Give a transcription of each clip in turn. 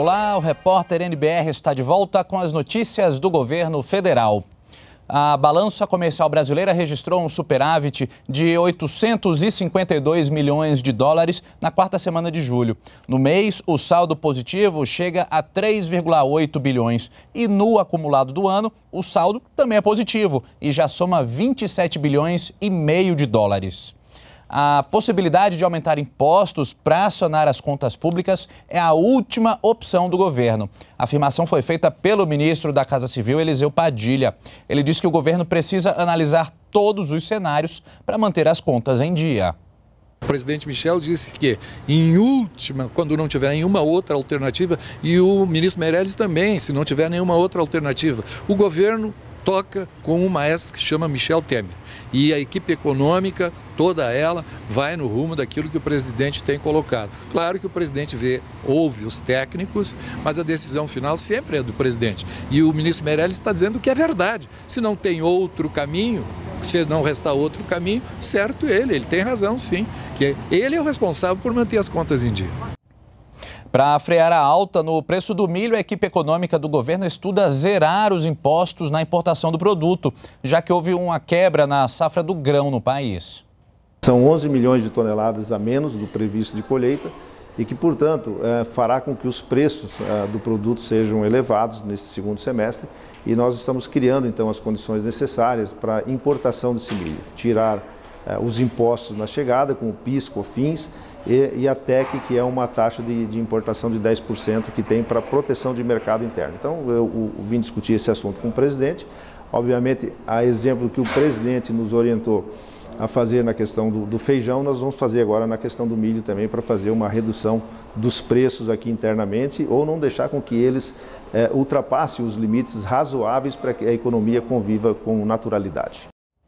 Olá, o repórter NBR está de volta com as notícias do governo federal. A balança comercial brasileira registrou um superávit de 852 milhões de dólares na quarta semana de julho. No mês, o saldo positivo chega a 3,8 bilhões e no acumulado do ano, o saldo também é positivo e já soma 27 bilhões e meio de dólares. A possibilidade de aumentar impostos para acionar as contas públicas é a última opção do governo. A afirmação foi feita pelo ministro da Casa Civil, Eliseu Padilha. Ele disse que o governo precisa analisar todos os cenários para manter as contas em dia. O presidente Michel disse que, em última, quando não tiver nenhuma outra alternativa, e o ministro Meirelles também, se não tiver nenhuma outra alternativa, o governo toca com um maestro que se chama Michel Temer. E a equipe econômica, toda ela, vai no rumo daquilo que o presidente tem colocado. Claro que o presidente ouve os técnicos, mas a decisão final sempre é do presidente. E o ministro Meirelles está dizendo que é verdade. Se não tem outro caminho, se não restar outro caminho, certo ele tem razão sim, que ele é o responsável por manter as contas em dia. Para frear a alta no preço do milho, a equipe econômica do governo estuda zerar os impostos na importação do produto, já que houve uma quebra na safra do grão no país. São 11 milhões de toneladas a menos do previsto de colheita e que, portanto, fará com que os preços do produto sejam elevados nesse segundo semestre e nós estamos criando, então, as condições necessárias para a importação desse milho, tirar os impostos na chegada, com o PIS, COFINS, e a TEC, que é uma taxa de importação de 10% que tem para proteção de mercado interno. Então, eu vim discutir esse assunto com o presidente. Obviamente, a exemplo que o presidente nos orientou a fazer na questão do feijão, nós vamos fazer agora na questão do milho também, para fazer uma redução dos preços aqui internamente, ou não deixar com que eles ultrapassem os limites razoáveis para que a economia conviva com naturalidade.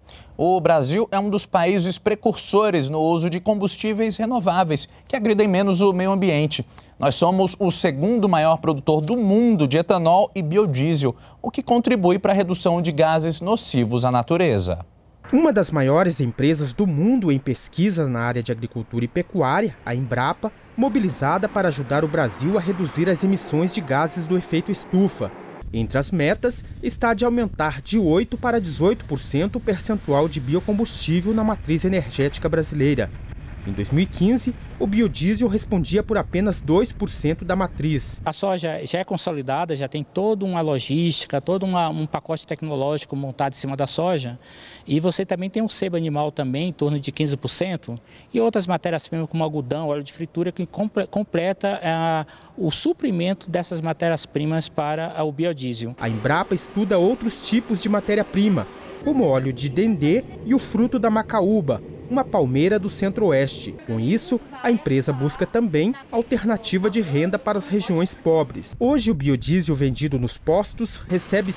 O Brasil é um dos países precursores no uso de combustíveis renováveis, que agridem menos o meio ambiente. Nós somos o segundo maior produtor do mundo de etanol e biodiesel, o que contribui para a redução de gases nocivos à natureza. Uma das maiores empresas do mundo em pesquisa na área de agricultura e pecuária, a Embrapa, mobilizada para ajudar o Brasil a reduzir as emissões de gases do efeito estufa. Entre as metas está de aumentar de 8% para 18% o percentual de biocombustível na matriz energética brasileira. Em 2015, o biodiesel respondia por apenas 2% da matriz. A soja já é consolidada, já tem toda uma logística, todo um pacote tecnológico montado em cima da soja. E você também tem um sebo animal também, em torno de 15%, e outras matérias-primas como algodão, óleo de fritura, que completa o suprimento dessas matérias-primas para o biodiesel. A Embrapa estuda outros tipos de matéria-prima, como o óleo de dendê e o fruto da macaúba, uma palmeira do centro-oeste. Com isso, a empresa busca também alternativa de renda para as regiões pobres. Hoje, o biodiesel vendido nos postos recebe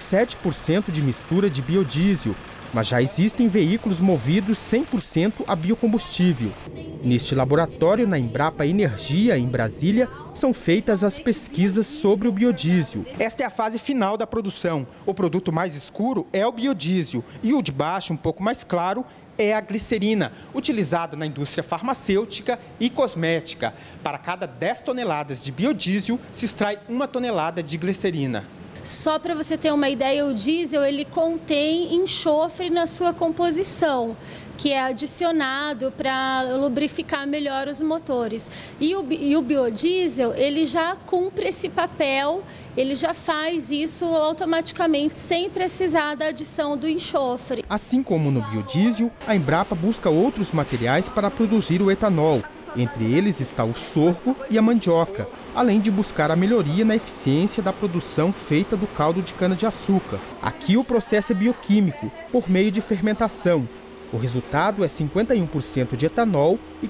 7% de mistura de biodiesel, mas já existem veículos movidos 100% a biocombustível. Neste laboratório, na Embrapa Energia, em Brasília, são feitas as pesquisas sobre o biodiesel. Esta é a fase final da produção. O produto mais escuro é o biodiesel e o de baixo, um pouco mais claro, é a glicerina, utilizada na indústria farmacêutica e cosmética. Para cada 10 toneladas de biodiesel, se extrai 1 tonelada de glicerina. Só para você ter uma ideia, o diesel ele contém enxofre na sua composição, que é adicionado para lubrificar melhor os motores. E o biodiesel, ele já cumpre esse papel, ele já faz isso automaticamente, sem precisar da adição do enxofre. Assim como no biodiesel, a Embrapa busca outros materiais para produzir o etanol. Entre eles está o sorgo e a mandioca, além de buscar a melhoria na eficiência da produção feita do caldo de cana-de-açúcar. Aqui o processo é bioquímico, por meio de fermentação. O resultado é 51% de etanol e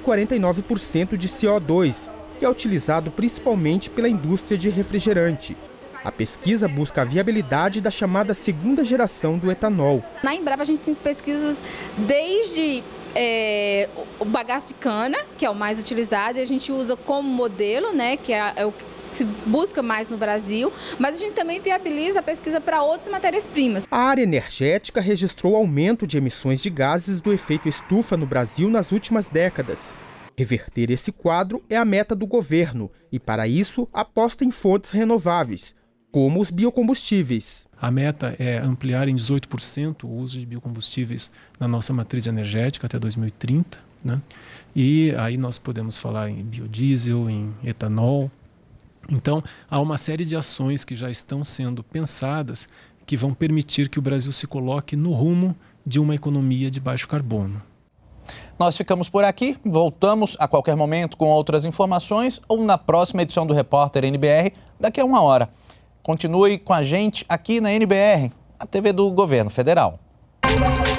49% de CO2, que é utilizado principalmente pela indústria de refrigerante. A pesquisa busca a viabilidade da chamada segunda geração do etanol. Na Embrapa a gente tem pesquisas desde o bagaço de cana, que é o mais utilizado, e a gente usa como modelo, né, que é o que se busca mais no Brasil, mas a gente também viabiliza a pesquisa para outras matérias-primas. A área energética registrou aumento de emissões de gases do efeito estufa no Brasil nas últimas décadas. Reverter esse quadro é a meta do governo e, para isso, aposta em fontes renováveis, como os biocombustíveis. A meta é ampliar em 18% o uso de biocombustíveis na nossa matriz energética até 2030, né? E aí nós podemos falar em biodiesel, em etanol. Então, há uma série de ações que já estão sendo pensadas que vão permitir que o Brasil se coloque no rumo de uma economia de baixo carbono. Nós ficamos por aqui, voltamos a qualquer momento com outras informações ou na próxima edição do Repórter NBR, daqui a 1 hora. Continue com a gente aqui na NBR, a TV do Governo Federal.